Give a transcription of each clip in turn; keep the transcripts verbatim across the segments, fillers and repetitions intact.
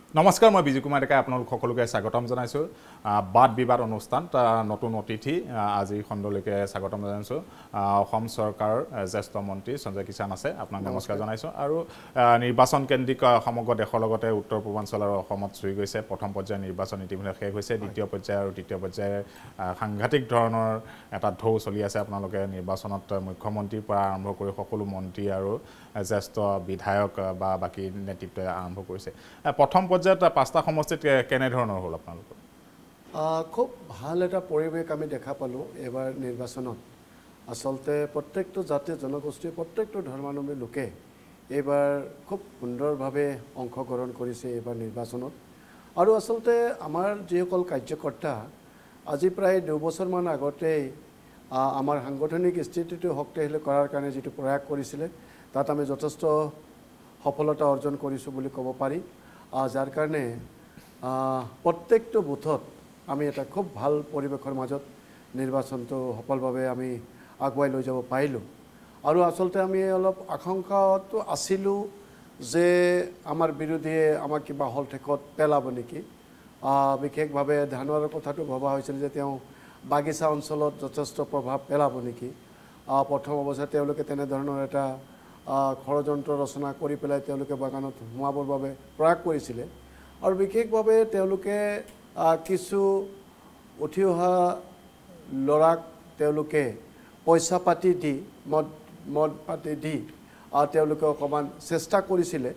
নমস্কাৰ মই বিজয় কুমাৰ ডেকাই আপোনালোক সকলোকে স্বাগতম জনাইছো বাদ-বিবাদ অনুষ্ঠান নতুন অতিথি আজি খণ্ডলৈকে স্বাগতম জনাইছো অসম চৰকাৰৰ জ্যেষ্ঠ মন্ত্ৰী সঞ্জয় কিষাণ আছে আপোনাক নমস্কাৰ জনাইছো আৰু নিৰ্বাচন কেন্দ্ৰিক সমগ্ৰ দেশৰ লগতে উত্তৰ পূৰ্বাঞ্চল আৰু অসমত চুই গৈছে প্ৰথম পৰ্যায়ৰ নিৰ্বাচন ইতিমধ্যে শেষ হৈছে দ্বিতীয় পৰ্যায় আৰু তৃতীয় পৰ্যায়ৰ সাংঘাতিক ধৰণৰ এটা ঢৌ চলি আছে আপোনালোকে নিৰ্বাচনত মুখ্যমন্ত্ৰীৰ পৰা আৰম্ভ কৰি সকলো মন্ত্ৰী আৰু জ্যেষ্ঠ বিধায়ক বা বাকি নেতৃত্বই আৰম্ভ কৰিছে প্ৰথম পৰ্যায়ত পাঁচটা সমষ্টিত কেনে ধৰণৰ হ'ল আপোনালোকৰ খুব ভাল এটা পৰিৱেশ আমি দেখা পালো এবাৰ নিৰ্বাচনত আসলতে প্ৰত্যেকটো জাতি জনগোষ্ঠী প্ৰত্যেকটো ধৰ্মাৱলম্বী লোকে এবাৰ খুব সুন্দৰভাৱে অংশগ্ৰহণ কৰিছে এবাৰ নিৰ্বাচনত আৰু আসলতে আমাৰ যিসকল কাৰ্যকৰ্তা আজি প্ৰায় দুবছৰমান আগতে আমাৰ সাংগঠনিক স্থিতিটো শক্তিশালী কৰাৰ কাৰণে যিটো প্ৰয়াস কৰিছিলে তাত আমি যথেষ্ট সফলতা অৰ্জন কৰিছোঁ বুলি ক'ব পাৰি যাৰ কাৰণে প্ৰত্যেকটো বুথত আমি এটা খুব ভাল পৰিৱেশৰ মাজত নিৰ্বাচনটো সফলভাৱে আমি আগুৱাই লৈ যাব পাৰিলোঁ আৰু আসলতে আমি অলপ আশংকাটো আছিলোঁ যে আমাৰ বিৰোধীয়ে আমাক কিবা হল ঠেকত পেলাব নেকি বিশেষভাৱে ধানোৱাৰৰ কথাটো ভবা হৈছিল যে তেওঁ বাগিচা অঞ্চলত যথেষ্ট প্ৰভাৱ পেলাব নেকি প্ৰথম অৱস্থাত তেওঁলোকে তেনেধৰণৰ এটা ষড়যন্ত্ৰ ৰচনা কৰি পেলাই তেওঁলোকে বাগানত সোমাবৰ বাবে প্ৰয়াস কৰিছিলে আৰু বিশেষভাৱে তেওঁলোকে কিছু উঠি অহা ল'ৰাক তেওঁলোকে পইচা পাতি দি মদ মদ পাতি দি তেওঁলোকে অকণমান চেষ্টা কৰিছিলে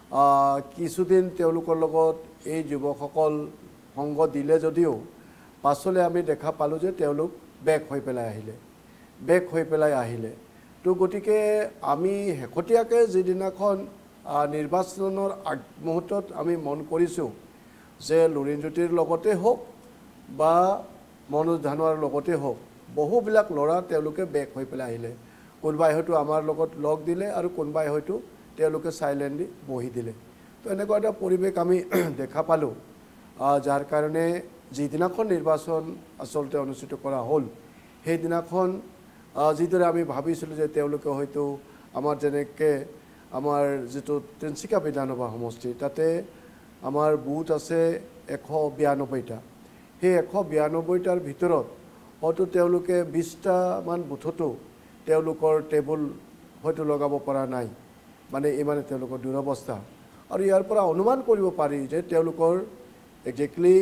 কিছুদিন তেওঁলোকৰ লগত এই যুৱকসকল সংগ দিলে যদিও পাছলৈ আমি দেখা পালোঁ যে তেওঁলোক বেক হৈ পেলাই আহিলে বেক হৈ পেলাই আহিলে তো গতিকে আমি শেহতীয়াকৈ যিদিনাখন নিৰ্বাচনৰ আগমুহূৰ্তত আমি মন কৰিছোঁ যে লুৰিণজ্যোতিৰ লগতে হওক বা মনোজ ধানোৱাৰ লগতে হওক বহুবিলাক ল'ৰা তেওঁলোকে বেক হৈ পেলাই আহিলে কোনোবাই হয়তো আমাৰ লগত লগ দিলে আৰু কোনোবাই হয়তো তেওঁলোকে চাইলেণ্টলি বহি দিলে তো এনেকুৱা এটা পৰিৱেশ আমি দেখা পালোঁ যাৰ কাৰণে যিদিনাখন নিৰ্বাচন আচলতে অনুষ্ঠিত কৰা হ'ল সেইদিনাখন যিদৰে আমি ভাবিছিলোঁ যে তেওঁলোকে হয়তো আমাৰ যেনেকৈ আমাৰ যিটো তিনিচুকীয়া বিধানসভা সমষ্টি তাতে আমাৰ বুথ আছে এশ বিৰানব্বৈটা সেই এশ বিৰানব্বৈটাৰ ভিতৰত হয়তো তেওঁলোকে বিছটামান বুথতো তেওঁলোকৰ টেবুল হয়তো লগাব পৰা নাই মানে ইমানে তেওঁলোকৰ দুৰৱস্থা আৰু ইয়াৰ পৰা অনুমান কৰিব পাৰি যে তেওঁলোকৰ একজেক্টলি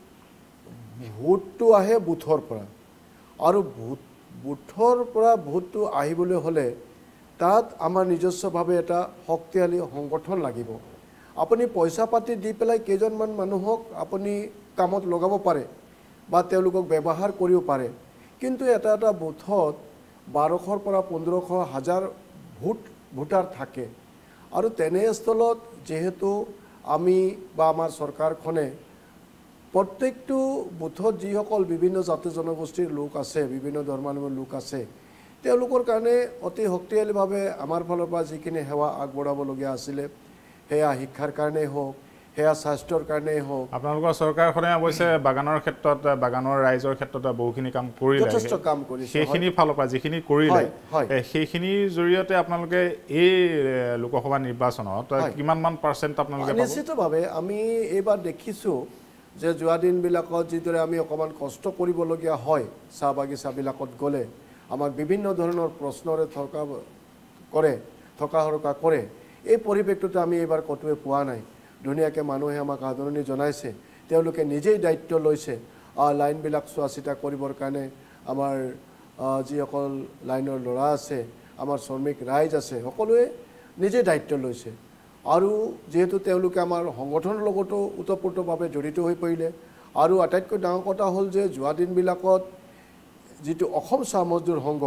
ভোটটো আহে বুথৰ পৰা আৰু ভোট বুথৰ পৰা ভোটটো আহিবলৈ হ'লে তাত আমাৰ নিজস্বভাৱে এটা শক্তিশালী সংগঠন লাগিব আপুনি পইচা পাতি দি পেলাই কেইজনমান মানুহক আপুনি কামত লগাব পাৰে বা তেওঁলোকক ব্যৱহাৰ কৰিব পাৰে কিন্তু এটা এটা বুথত বাৰশৰ পৰা পোন্ধৰশ হাজাৰ ভোট ভোটাৰ থাকে আৰু তেনেস্থলত যিহেতু আমি বা আমাৰ চৰকাৰখনে প্ৰত্যেকটো বুথত যিসকল বিভিন্ন জাতি জনগোষ্ঠীৰ লোক আছে বিভিন্ন ধৰ্মাৱলম্বীৰ লোক আছে তেওঁলোকৰ কাৰণে অতি শক্তিশালীভাৱে আমাৰ ফালৰ পৰা যিখিনি সেৱা আগবঢ়াবলগীয়া আছিলে সেয়া শিক্ষাৰ কাৰণেই হওক সেয়া স্বাস্থ্যৰ কাৰণেই হওক আপোনালোকৰ চৰকাৰখনে অৱশ্যে বাগানৰ ক্ষেত্ৰত বাগানৰ ৰাইজৰ ক্ষেত্ৰত বহুখিনি কাম কৰিলে যথেষ্ট কাম কৰিছে সেইখিনি ফালৰ পৰা যিখিনি কৰিলে সেইখিনিৰ জৰিয়তে আপোনালোকে এই লোকসভা নিৰ্বাচনত কিমানমান পাৰ্চেণ্ট আপোনালোকে নিশ্চিতভাৱে আমি এইবাৰ দেখিছোঁ যে যোৱা দিনবিলাকত যিদৰে আমি অকণমান কষ্ট কৰিবলগীয়া হয় চাহ বাগিচাবিলাকত গ'লে আমাক বিভিন্ন ধৰণৰ প্ৰশ্নৰে থকা কৰে থকা সৰকা কৰে এই পৰিৱেশটোতো আমি এইবাৰ ক'তোৱে পোৱা নাই ধুনীয়াকৈ মানুহে আমাক আদৰণি জনাইছে তেওঁলোকে নিজেই দায়িত্ব লৈছে লাইনবিলাক চোৱা চিতা কৰিবৰ কাৰণে আমাৰ যিসকল লাইনৰ ল'ৰা আছে আমাৰ শ্ৰমিক ৰাইজ আছে সকলোৱে নিজেই দায়িত্ব লৈছে আৰু যেহেতু তেওঁলোকে আমাৰ সংগঠনৰ লগতো ওতঃপ্ৰোতভাৱে জড়িত হৈ পৰিলে আৰু আটাইতকৈ ডাঙৰ কথা হ'ল যে যোৱা দিনবিলাকত যিটো অসম চাহ মজদুৰ সংঘ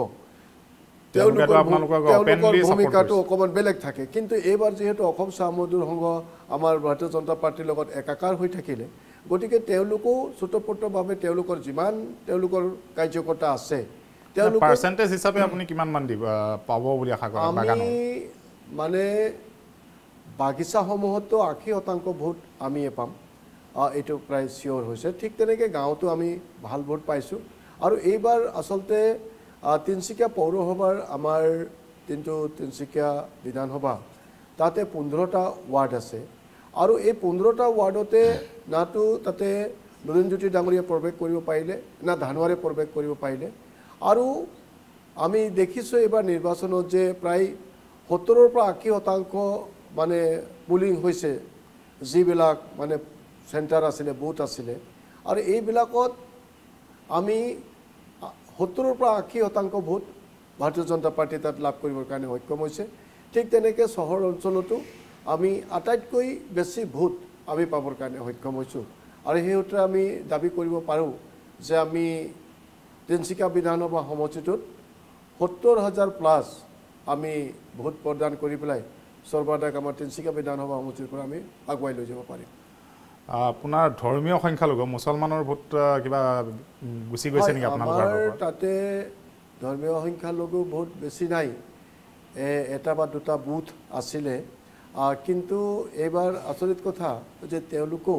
তেওঁলোকৰ ভূমিকাটো অকণমান বেলেগ থাকে কিন্তু এইবাৰ যিহেতু অসম চাহ মজদুৰ সংঘ আমাৰ ভাৰতীয় জনতা পাৰ্টীৰ লগত একাকাৰ হৈ থাকিলে গতিকে তেওঁলোকেও স্বতঃস্ফূৰ্তভাৱে তেওঁলোকৰ যিমান তেওঁলোকৰ কাৰ্যকৰ্তা আছে তেওঁলোক পাৰ্চেণ্টেজ হিচাপে আপুনি কিমানমান দিব পাব বুলি আশা কৰে আমি মানে বাগিচাসমূহতো আশী শতাংশ ভোট আমিয়ে পাম এইটো প্ৰায় চিয়'ৰ হৈছে ঠিক তেনেকৈ গাঁৱতো আমি ভাল ভোট পাইছোঁ আৰু এইবাৰ আচলতে তিনিচুকীয়া পৌৰসভাৰ আমাৰ কিন্তু তিনিচুকীয়া বিধানসভা তাতে পোন্ধৰটা ৱাৰ্ড আছে আৰু এই পোন্ধৰটা ৱাৰ্ডতে নাটো তাতে নৰেন্দ্ৰজ্যোতি ডাঙৰীয়া প্ৰৱেশ কৰিব পাৰিলে না ধানুৱাৰে প্ৰৱেশ কৰিব পাৰিলে আৰু আমি দেখিছোঁ এইবাৰ নিৰ্বাচনত যে প্ৰায় সত্তৰৰ পৰা আশী শতাংশ মানে পুলিং হৈছে যিবিলাক মানে চেণ্টাৰ আছিলে বুথ আছিলে আৰু এইবিলাকত আমি সত্তৰৰ পৰা আশী শতাংশ ভোট ভাৰতীয় জনতা পাৰ্টি তাত লাভ কৰিবৰ কাৰণে সক্ষম হৈছে ঠিক তেনেকৈ চহৰ অঞ্চলতো আমি আটাইতকৈ বেছি ভোট আমি পাবৰ কাৰণে সক্ষম হৈছোঁ আৰু সেই সূত্ৰে আমি দাবী কৰিব পাৰোঁ যে আমি তিনিচুকীয়া বিধানসভা সমষ্টিটোত সত্তৰ হাজাৰ প্লাছ আমি ভোট প্ৰদান কৰি পেলাই সৰ্বাধিক আমাৰ তিনিচুকীয়া বিধানসভা সমষ্টিৰ পৰা আমি আগুৱাই লৈ যাব পাৰিম আপোনাৰ ধৰ্মীয় সংখ্যালঘু মুছলমানৰ ভোট কিবা গুচি গৈছে নেকি আপোনালোকৰ তাতে ধৰ্মীয় সংখ্যালঘু ভোট বেছি নাই এটা বা দুটা বুথ আছিলে কিন্তু এইবাৰ আচৰিত কথা যে তেওঁলোকো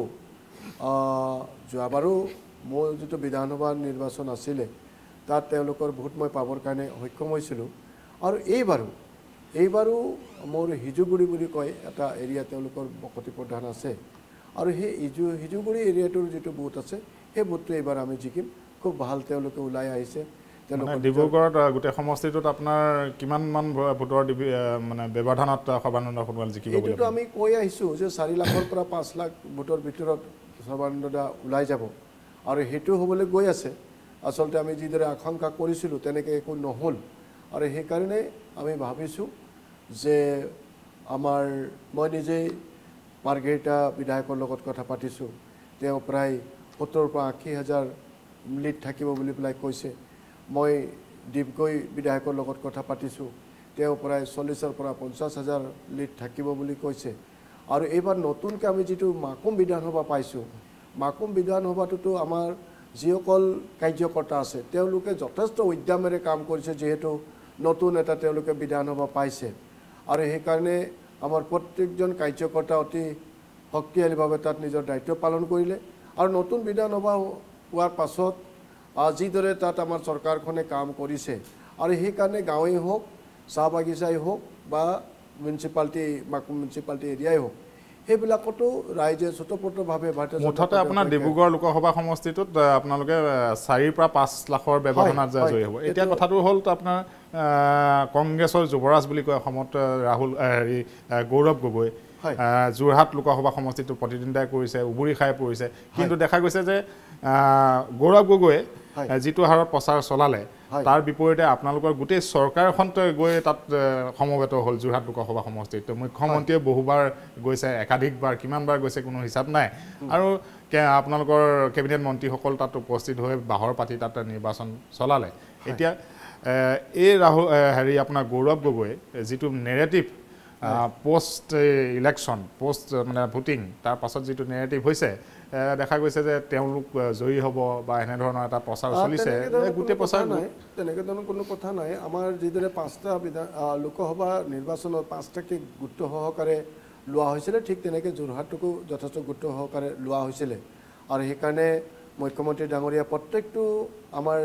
যোৱাবাৰো মোৰ যিটো বিধানসভা নিৰ্বাচন আছিলে তাত তেওঁলোকৰ ভোট মই পাবৰ কাৰণে সক্ষম হৈছিলোঁ আৰু এইবাৰো এইবাৰো মোৰ হিজুগুৰি বুলি কয় এটা এৰিয়া তেওঁলোকৰ বসতি প্ৰধান আছে আৰু সেই ইজু হিজুগুৰি এৰিয়াটোৰ যিটো বুথ আছে সেই বুথটো এইবাৰ আমি জিকিম খুব ভাল তেওঁলোকে ওলাই আহিছে মানে ডিব্ৰুগড়ত গোটেই সমষ্টিটোত আপোনাৰ কিমান মান ভোটৰ মানে ব্যৱধানত সৰ্বানন্দ সোণোৱাল জিকিব বুলি এইটো আমি কৈ আহিছোঁ যে চাৰি লাখৰ পৰা পাঁচ লাখ ভোটৰ ভিতৰত সৰ্বানন্দ দা ওলাই যাব আৰু সেইটো হ'বলৈ গৈ আছে আচলতে আমি যিদৰে আশংকা কৰিছিলোঁ তেনেকৈ একো নহ'ল আৰু সেইকাৰণে আমি ভাবিছোঁ যে আমাৰ মই নিজেই মাৰ্ঘেৰিটা বিধায়কৰ লগত কথা পাতিছোঁ তেওঁ প্ৰায় সত্তৰৰ পৰা আশী হাজাৰ লিড থাকিব বুলি পেলাই কৈছে মই ডিগবৈ বিধায়কৰ লগত কথা পাতিছোঁ তেওঁ প্ৰায় চল্লিছৰ পৰা পঞ্চাছ হাজাৰ লিড থাকিব বুলি কৈছে আৰু এইবাৰ নতুনকৈ আমি যিটো মাকুম বিধানসভা পাইছোঁ মাকুম বিধানসভাটোতো আমাৰ যিসকল কাৰ্যকৰ্তা আছে তেওঁলোকে যথেষ্ট উদ্যমেৰে কাম কৰিছে যিহেতু নতুন এটা তেওঁলোকে বিধানসভা পাইছে আৰু সেইকাৰণে আমাৰ প্ৰত্যেকজন কাৰ্যকৰ্তা অতি শক্তিশালীভাৱে তাত নিজৰ দায়িত্ব পালন কৰিলে আৰু নতুন বিধানসভা হোৱাৰ পাছত যিদৰে তাত আমাৰ চৰকাৰখনে কাম কৰিছে আৰু সেইকাৰণে গাঁৱেই হওক চাহ বাগিচাই হওক বা মিউনিচিপালিটি মাকুম মিউনিচিপালিটি এৰিয়াই হওক সেইবিলাকতো ৰাইজে স্বতঃস্ফূৰ্তভাৱে ভাৰতীয় মুঠতে আপোনাৰ ডিব্ৰুগড় লোকসভা সমষ্টিটোত আপোনালোকে চাৰিৰ পৰা পাঁচ লাখৰ ব্যৱধানত জয়ী হ'ব এতিয়া কথাটো হ'ল আপোনাৰ কংগ্ৰেছৰ যুৱৰাজ বুলি কয় অসমত ৰাহুল হেৰি গৌৰৱ গগৈ যোৰহাট লোকসভা সমষ্টিটো প্ৰতিদ্বন্দ্বিতা কৰিছে উবুৰি খাই পৰিছে কিন্তু দেখা গৈছে যে গৌৰৱ গগৈয়ে যিটো হাৰত প্ৰচাৰ চলালে তাৰ বিপৰীতে আপোনালোকৰ গোটেই চৰকাৰখন গৈ তাত সমবেত হ'ল যোৰহাট লোকসভা সমষ্টিত মুখ্যমন্ত্ৰীয়ে বহুবাৰ গৈছে একাধিকবাৰ কিমানবাৰ গৈছে কোনো হিচাপ নাই আৰু আপোনালোকৰ কেবিনেট মন্ত্ৰীসকল তাত উপস্থিত হৈ বাহৰ পাতি তাত নিৰ্বাচন চলালে এতিয়া এই ৰাহুল হেৰি আপোনাৰ গৌৰৱ গগৈ যিটো নেৰেটিভ পোষ্ট ইলেকশ্যন পোষ্ট মানে ভোটিং তাৰ পাছত যিটো নেৰেটিভ হৈছে দেখা গৈছে যে তেওঁলোক জয়ী হ'ব বা এনেধৰণৰ এটা প্ৰচাৰ চলিছে গোটেই প্ৰচাৰ নাই তেনেকৈ ধৰণৰ কোনো কথা নাই আমাৰ যিদৰে পাঁচটা লোকসভা নিৰ্বাচনত পাঁচটাকে গুৰুত্ব সহকাৰে লোৱা হৈছিলে ঠিক তেনেকৈ যোৰহাটকো যথেষ্ট গুৰুত্ব সহকাৰে লোৱা হৈছিলে আৰু সেইকাৰণে মুখ্যমন্ত্ৰী ডাঙৰীয়া প্ৰত্যেকটো আমাৰ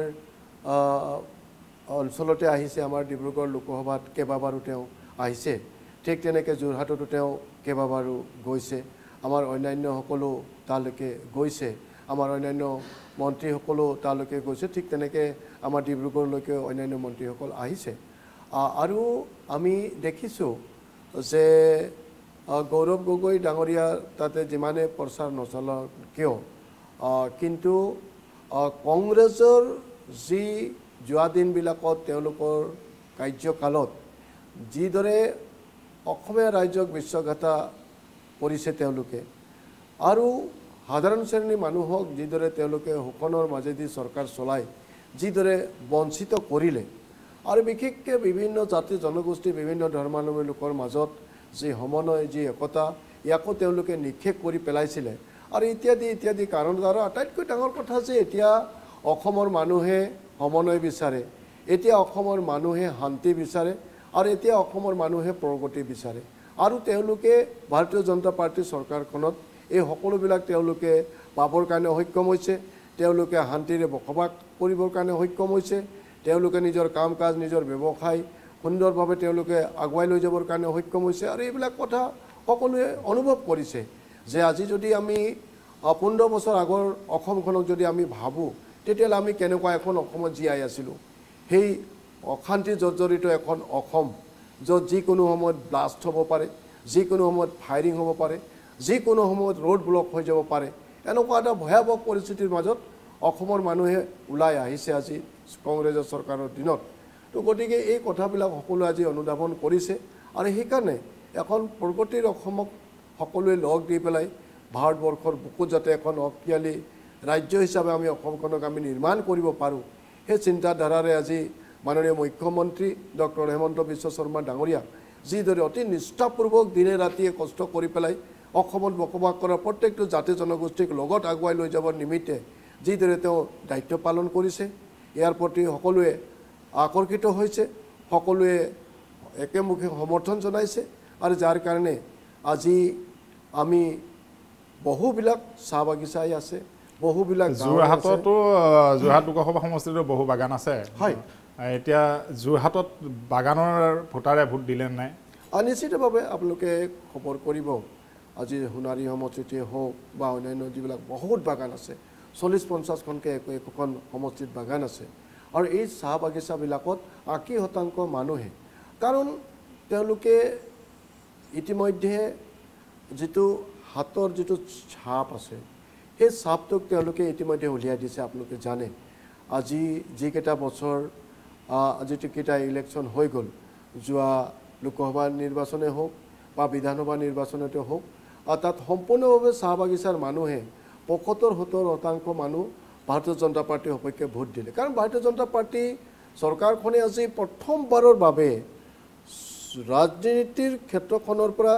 অঞ্চলতে আহিছে আমাৰ ডিব্ৰুগড় লোকসভাত কেইবাবাৰো তেওঁ আহিছে ঠিক তেনেকৈ যোৰহাটতো তেওঁ কেইবাবাৰো গৈছে আমাৰ অন্যান্যসকলো তালৈকে গৈছে আমাৰ অন্যান্য মন্ত্ৰীসকলো তালৈকে গৈছে ঠিক তেনেকৈ আমাৰ ডিব্ৰুগড়লৈকে অন্যান্য মন্ত্ৰীসকল আহিছে আৰু আমি দেখিছোঁ যে গৌৰৱ গগৈ ডাঙৰীয়া তাতে যিমানে প্ৰচাৰ নচলাওক কিয় কিন্তু কংগ্ৰেছৰ যি যোৱা দিনবিলাকত তেওঁলোকৰ কাৰ্যকালত যিদৰে অসমীয়া ৰাইজক বিশ্বঘাতা কৰিছে তেওঁলোকে আৰু সাধাৰণ শ্ৰেণীৰ মানুহক যিদৰে তেওঁলোকে শোষণৰ মাজেদি চৰকাৰ চলাই যিদৰে বঞ্চিত কৰিলে আৰু বিশেষকৈ বিভিন্ন জাতি জনগোষ্ঠী বিভিন্ন ধৰ্মাৱলম্বী লোকৰ মাজত যি সমন্বয় যি একতা ইয়াকো তেওঁলোকে নিক্ষেপ কৰি পেলাইছিলে আৰু ইত্যাদি ইত্যাদি কাৰণ আৰু আটাইতকৈ ডাঙৰ কথা যে এতিয়া অসমৰ মানুহে সমন্বয় বিচাৰে এতিয়া অসমৰ মানুহে শান্তি বিচাৰে আৰু এতিয়া অসমৰ মানুহে প্ৰগতি বিচাৰে আৰু তেওঁলোকে ভাৰতীয় জনতা পাৰ্টি চৰকাৰখনত এই সকলোবিলাক তেওঁলোকে পাবৰ কাৰণে সক্ষম হৈছে তেওঁলোকে শান্তিৰে বসবাস কৰিবৰ কাৰণে সক্ষম হৈছে তেওঁলোকে নিজৰ কাম কাজ নিজৰ ব্যৱসায় সুন্দৰভাৱে তেওঁলোকে আগুৱাই লৈ যাবৰ কাৰণে সক্ষম হৈছে আৰু এইবিলাক কথা সকলোৱে অনুভৱ কৰিছে যে আজি যদি আমি পোন্ধৰ বছৰ আগৰ অসমখনক যদি আমি ভাবোঁ তেতিয়াহ'লে আমি কেনেকুৱা এখন অসমত জীয়াই আছিলোঁ সেই অশান্তি জৰ্জৰিত এখন অসম য'ত যিকোনো সময়ত ব্লাষ্ট হ'ব পাৰে যিকোনো সময়ত ফায়াৰিং হ'ব পাৰে যিকোনো সময়ত ৰোড ব্লক হৈ যাব পাৰে এনেকুৱা এটা ভয়াৱহ পৰিস্থিতিৰ মাজত অসমৰ মানুহে ওলাই আহিছে আজি কংগ্ৰেছৰ চৰকাৰৰ দিনত তো গতিকে এই কথাবিলাক সকলোৱে আজি অনুধাৱন কৰিছে আৰু সেইকাৰণে এখন প্ৰগতিৰ অসমক সকলোৱে লগ দি পেলাই ভাৰতবৰ্ষৰ বুকুত যাতে এখন শক্তিশালী ৰাজ্য হিচাপে আমি অসমখনক আমি নিৰ্মাণ কৰিব পাৰোঁ সেই চিন্তাধাৰাৰে আজি মাননীয় মুখ্যমন্ত্ৰী ডক্টৰ হেমন্ত বিশ্ব শৰ্মা ডাঙৰীয়া যিদৰে অতি নিষ্ঠাপূৰ্বক দিনে ৰাতিয়ে কষ্ট কৰি পেলাই অসমত বসবাস কৰা প্ৰত্যেকটো জাতি জনগোষ্ঠীক লগত আগুৱাই লৈ যাবৰ নিমিত্তে যিদৰে তেওঁ দায়িত্ব পালন কৰিছে ইয়াৰ প্ৰতি সকলোৱে আকৰ্ষিত হৈছে সকলোৱে একেমুখে সমৰ্থন জনাইছে আৰু যাৰ কাৰণে আজি আমি বহুবিলাক চাহ বাগিচাই আছে বহুবিলাক যোৰহাটতো যোৰহাট লোকসভা সমষ্টিতো বহু বাগান আছে হয় এতিয়া যোৰহাটত বাগানৰ ভোটাৰে ভোট দিলে নাই নিশ্চিতভাৱে আপোনালোকে খবৰ কৰিব আজি সোণাৰী সমষ্টিতে হওক বা অন্যান্য যিবিলাক বহুত বাগান আছে চল্লিছ পঞ্চাছখনকৈ একো একোখন সমষ্টিত বাগান আছে আৰু এই চাহ বাগিচাবিলাকত আশী শতাংশ মানুহে কাৰণ তেওঁলোকে ইতিমধ্যে যিটো হাতৰ যিটো ছাপ আছে সেই ছাপটোক তেওঁলোকে ইতিমধ্যে উলিয়াই দিছে আপোনালোকে জানে আজি যিকেইটা বছৰ যিটো কেইটা ইলেকশ্যন হৈ গ'ল যোৱা লোকসভা নিৰ্বাচনে হওক বা বিধানসভা নিৰ্বাচনতে হওক তাত সম্পূৰ্ণভাৱে চাহ বাগিচাৰ মানুহে পঁয়সত্তৰ সত্তৰ শতাংশ মানুহ ভাৰতীয় জনতা পাৰ্টিৰ সপক্ষে ভোট দিলে কাৰণ ভাৰতীয় জনতা পাৰ্টি চৰকাৰখনে আজি প্ৰথমবাৰৰ বাবে ৰাজনীতিৰ ক্ষেত্ৰখনৰ পৰা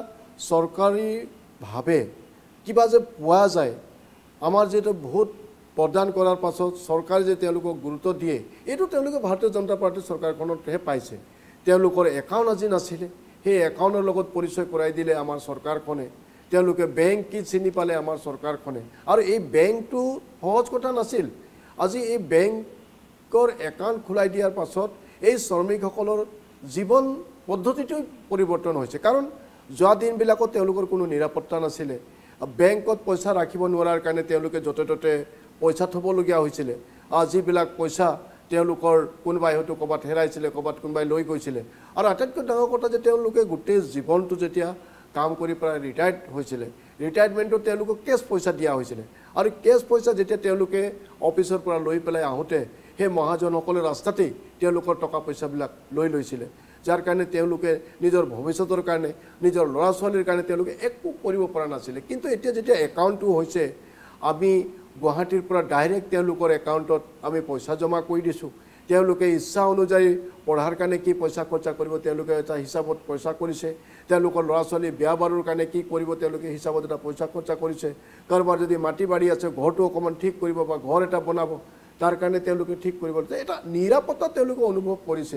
চৰকাৰীভাৱে কিবা যে পোৱা যায় আমাৰ যিটো ভোট প্ৰদান কৰাৰ পাছত চৰকাৰে যে তেওঁলোকক গুৰুত্ব দিয়ে এইটো তেওঁলোকে ভাৰতীয় জনতা পাৰ্টিৰ চৰকাৰখনতহে পাইছে তেওঁলোকৰ একাউণ্ট আজি নাছিলে সেই একাউণ্টৰ লগত পৰিচয় কৰাই দিলে আমাৰ চৰকাৰখনে তেওঁলোকে বেংক কি চিনি পালে আমাৰ চৰকাৰখনে আৰু এই বেংকটো সহজ কথা নাছিল আজি এই বেংকৰ একাউণ্ট খোলাই দিয়াৰ পাছত এই শ্ৰমিকসকলৰ জীৱন পদ্ধতিটো পৰিৱৰ্তন হৈছে কাৰণ যোৱা দিনবিলাকত তেওঁলোকৰ কোনো নিৰাপত্তা নাছিলে বেংকত পইচা ৰাখিব নোৱাৰাৰ কাৰণে তেওঁলোকে য'তে ত'তে পইচা থ'বলগীয়া হৈছিলে যিবিলাক পইচা তেওঁলোকৰ কোনোবাই হয়তো ক'ৰবাত হেৰাইছিলে ক'ৰবাত কোনোবাই লৈ গৈছিলে আৰু আটাইতকৈ ডাঙৰ কথা যে তেওঁলোকে গোটেই জীৱনটো যেতিয়া কাম কৰি প্ৰায় ৰিটায়াৰ্ড হৈছিলে ৰিটায়াৰমেণ্টত তেওঁলোকক কেছ পইচা দিয়া হৈছিলে আৰু কেছ পইচা যেতিয়া তেওঁলোকে অফিচৰ পৰা লৈ পেলাই আহোঁতে সেই মহাজনসকলে ৰাস্তাতেই তেওঁলোকৰ টকা পইচাবিলাক লৈ লৈছিলে যাৰ কাৰণে তেওঁলোকে নিজৰ ভৱিষ্যতৰ কাৰণে নিজৰ ল'ৰা ছোৱালীৰ কাৰণে তেওঁলোকে একো কৰিব পৰা নাছিলে কিন্তু এতিয়া যেতিয়া একাউণ্টটো হৈছে আমি গুৱাহাটীৰ পৰা ডাইৰেক্ট তেওঁলোকৰ একাউণ্টত আমি পইচা জমা কৰি দিছোঁ তেওঁলোকে ইচ্ছা অনুযায়ী পঢ়াৰ কাৰণে কি পইচা খৰচা কৰিব তেওঁলোকে এটা হিচাপত পইচা কৰিছে তেওঁলোকৰ ল'ৰা ছোৱালী বিয়া বাৰুৰ কাৰণে কি কৰিব তেওঁলোকে হিচাপত এটা পইচা খৰচা কৰিছে কাৰোবাৰ যদি মাটি বাৰী আছে ঘৰটো অকণমান ঠিক কৰিব বা ঘৰ এটা বনাব তাৰ কাৰণে তেওঁলোকে ঠিক কৰিব এটা নিৰাপত্তা তেওঁলোকে অনুভৱ কৰিছে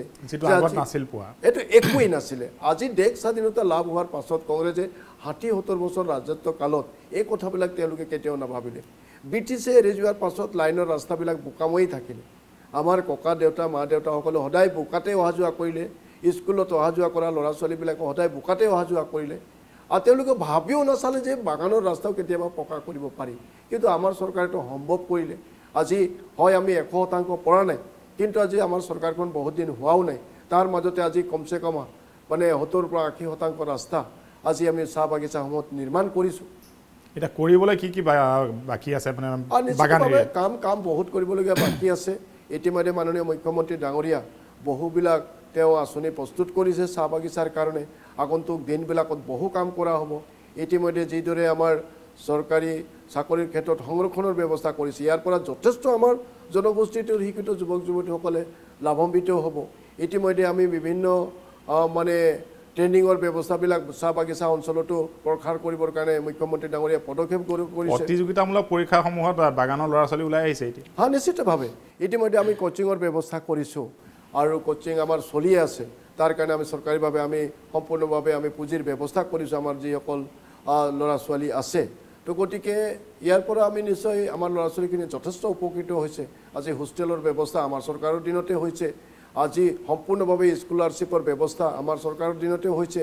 এইটো একোৱেই নাছিলে আজি দেশ স্বাধীনতা লাভ হোৱাৰ পাছত কংগ্ৰেছে ষাঠি সত্তৰ বছৰ ৰাজত্ব কালত এই কথাবিলাক তেওঁলোকে কেতিয়াও নাভাবিলে ব্ৰিটিছে এৰি যোৱাৰ পাছত লাইনৰ ৰাস্তাবিলাক বোকাময়ী থাকিলে আমাৰ ককা দেউতা মা দেউতাসকলে সদায় বোকাতে অহা যোৱা কৰিলে স্কুলত অহা যোৱা কৰা ল'ৰা ছোৱালীবিলাকে সদায় বোকাতে অহা যোৱা কৰিলে আৰু তেওঁলোকে ভাবিও নাচালে যে বাগানৰ ৰাস্তাও কেতিয়াবা পকা কৰিব পাৰি কিন্তু আমাৰ চৰকাৰেতো সম্ভৱ কৰিলে আজি হয় আমি এশ শতাংশ পৰা নাই কিন্তু আজি আমাৰ চৰকাৰখন বহুত দিন হোৱাও নাই তাৰ মাজতে আজি কমচে কম মানে সত্তৰ পৰা আশী শতাংশ ৰাস্তা আজি আমি চাহ বাগিচাসমূহত নিৰ্মাণ কৰিছোঁ এটা কৰিবলৈ কি কি বাকী আছে মানে বাগান কাম কাম বহুত কৰিবলগীয়া বাকী আছে ইতিমধ্যে মাননীয় মুখ্যমন্ত্ৰী ডাঙৰীয়া বহুবিলাক তেওঁ আঁচনি প্ৰস্তুত কৰিছে চাহ বাগিচাৰ কাৰণে আগন্তুক দিনবিলাকত বহু কাম কৰা হ'ব ইতিমধ্যে যিদৰে আমাৰ চৰকাৰী চাকৰিৰ ক্ষেত্ৰত সংৰক্ষণৰ ব্যৱস্থা কৰিছে ইয়াৰ পৰা যথেষ্ট আমাৰ জনগোষ্ঠীটোৰ শিক্ষিত যুৱক যুৱতীসকলে লাভান্বিত হ'ব ইতিমধ্যে আমি বিভিন্ন মানে ট্ৰেইনিঙৰ ব্যৱস্থাবিলাক চাহ বাগিচা অঞ্চলতো প্ৰসাৰ কৰিবৰ কাৰণে মুখ্যমন্ত্ৰী ডাঙৰীয়া পদক্ষেপ কৰিছে প্ৰতিযোগিতামূলক পৰীক্ষাসমূহত বাগানৰ ল'ৰা ছোৱালী ওলাই আহিছে এতিয়া হয় নিশ্চিতভাৱে ইতিমধ্যে আমি কোচিঙৰ ব্যৱস্থা কৰিছোঁ আৰু কোচিং আমাৰ চলিয়ে আছে তাৰ কাৰণে আমি চৰকাৰীভাৱে আমি সম্পূৰ্ণভাৱে আমি পুঁজিৰ ব্যৱস্থা কৰিছোঁ আমাৰ যিসকল ল'ৰা ছোৱালী আছে তো গতিকে ইয়াৰ পৰা আমি নিশ্চয় আমাৰ ল'ৰা ছোৱালীখিনি যথেষ্ট উপকৃত হৈছে আজি হোষ্টেলৰ ব্যৱস্থা আমাৰ চৰকাৰৰ দিনতে হৈছে আজি সম্পূৰ্ণভাৱে স্কলাৰশ্বিপৰ ব্যৱস্থা আমাৰ চৰকাৰৰ দিনতে হৈছে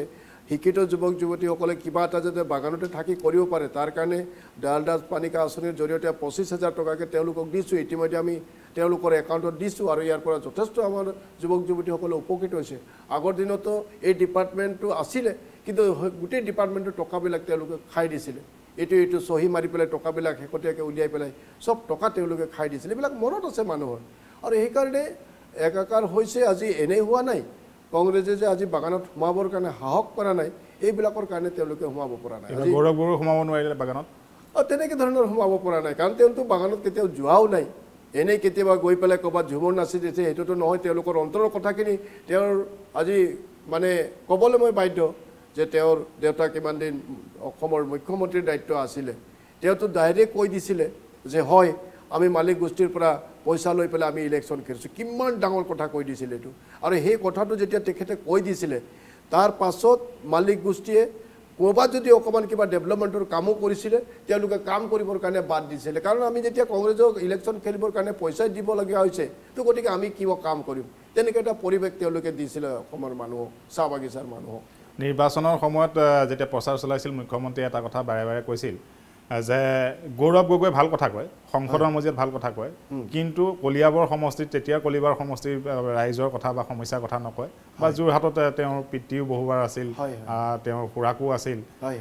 শিক্ষিত যুৱক যুৱতীসকলে কিবা এটা যাতে বাগানতে থাকি কৰিব পাৰে তাৰ কাৰণে ডালডাজ পানিকা আঁচনিৰ জৰিয়তে পঁচিছ হাজাৰ টকাকৈ তেওঁলোকক দিছোঁ ইতিমধ্যে আমি তেওঁলোকৰ একাউণ্টত দিছোঁ আৰু ইয়াৰ পৰা যথেষ্ট আমাৰ যুৱক যুৱতীসকলে উপকৃত হৈছে আগৰ দিনতো এই ডিপাৰ্টমেণ্টটো আছিলে কিন্তু গোটেই ডিপাৰ্টমেণ্টৰ টকাবিলাক তেওঁলোকে খাই দিছিলে এইটো এইটো চহী মাৰি পেলাই টকাবিলাক শেহতীয়াকৈ উলিয়াই পেলাই চব টকা তেওঁলোকে খাই দিছিলে এইবিলাক মনত আছে মানুহৰ আৰু সেইকাৰণে একাকাৰ হৈছে আজি এনেই হোৱা নাই কংগ্ৰেছে যে আজি বাগানত সোমাবৰ কাৰণে সাহস কৰা নাই এইবিলাকৰ কাৰণে তেওঁলোকে সোমাব পৰা নাই গৌৰৱ গগৈ সোমাব নোৱাৰিলে বাগানত আৰু তেনেকৈ ধৰণৰ সোমাব পৰা নাই কাৰণ তেওঁলোকে বাগানত কেতিয়াও যোৱাও নাই এনেই কেতিয়াবা গৈ পেলাই ক'ৰবাত ঝুমুৰ নাচি দিছে সেইটোতো নহয় তেওঁলোকৰ অন্তৰৰ কথাখিনি তেওঁৰ আজি মানে ক'বলৈ মই বাধ্য যে তেওঁৰ দেউতা কিমান দিন অসমৰ মুখ্যমন্ত্ৰীৰ দায়িত্ব আছিলে তেওঁতো ডাইৰেক্ট কৈ দিছিলে যে হয় আমি মালিক গোষ্ঠীৰ পৰা পইচা লৈ পেলাই আমি ইলেকশ্যন খেলিছোঁ কিমান ডাঙৰ কথা কৈ দিছিলে এইটো আৰু সেই কথাটো যেতিয়া তেখেতে কৈ দিছিলে তাৰ পাছত মালিক গোষ্ঠীয়ে ক'ৰবাত যদি অকণমান কিবা ডেভেলপমেণ্টৰ কামো কৰিছিলে তেওঁলোকে কাম কৰিবৰ কাৰণে বাদ দিছিলে কাৰণ আমি যেতিয়া কংগ্ৰেছক ইলেকশ্যন খেলিবৰ কাৰণে পইচা দিবলগীয়া হৈছে তো গতিকে আমি কিবা কাম কৰিম তেনেকৈ এটা পৰিৱেশ তেওঁলোকে দিছিলে অসমৰ মানুহক চাহ বাগিচাৰ মানুহক নিৰ্বাচনৰ সময়ত যেতিয়া প্ৰচাৰ চলাইছিল মুখ্যমন্ত্ৰীয়ে এটা কথা বাৰে বাৰে কৈছিল যে গৌৰৱ গগৈ ভাল কথা কয় সংসদৰ মজিয়াত ভাল কথা কয় কিন্তু কলিয়াবৰ সমষ্টিত তেতিয়া কলিয়াবৰ সমষ্টিৰ ৰাইজৰ কথা বা সমস্যাৰ কথা নকয় বা যোৰহাটত তেওঁৰ পিতৃও বহুবাৰ আছিল তেওঁৰ খুৰাকো আছিল